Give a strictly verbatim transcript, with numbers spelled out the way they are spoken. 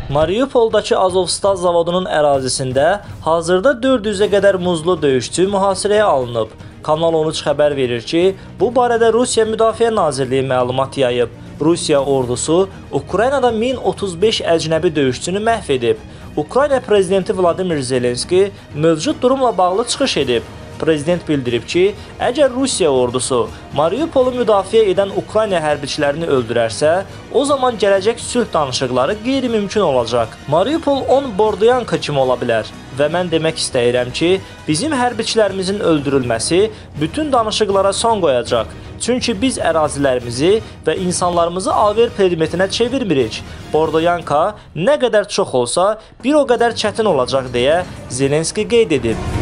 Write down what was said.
Mariupoldakı Azovstal zavodunun ərazisində hazırda dörd yüzə qədər muzlu döyüşçü mühasirəyə alınıb. Kanal on üç xəbər verir ki, bu barədə Rusiya Müdafiə Nazirliyi məlumat yayıb. Rusiya ordusu Ukraynada min otuz beş əcnəbi döyüşçünü məhv edib. Ukrayna prezidenti Vladimir Zelenski mövcud durumla bağlı çıxış edib. Prezident bildirib ki, əgər Rusiya ordusu Mariupolu müdafiə edən Ukrayna hərbiçilərini öldürərsə, o zaman gələcək sülh danışıqları qeyri-mümkün olacaq. Mariupol on Bordiyanka kimi ola bilər və mən demək istəyirəm ki, bizim hərbiçilərimizin öldürülməsi bütün danışıqlara son qoyacaq. Çünki biz ərazilərimizi və insanlarımızı alver predmetinə çevirmirik. Bordiyanka nə qədər çox olsa, bir o qədər çətin olacaq deyə Zelenski qeyd edib.